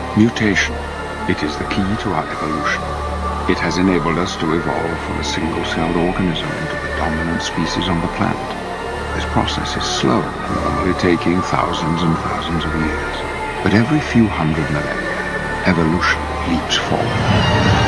Mutation. It is the key to our evolution. It has enabled us to evolve from a single-celled organism into the dominant species on the planet. This process is slow, normally taking thousands and thousands of years. But every few hundred millennia, evolution leaps forward.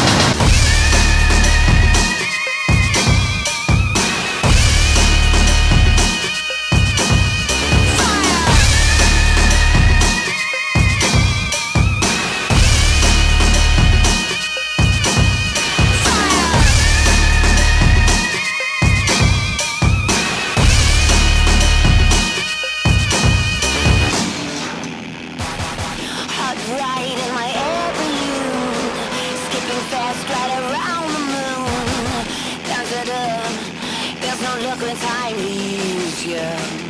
Right in my air balloon, skipping fast right around the moon. Down to the, there's no look when time leaves you.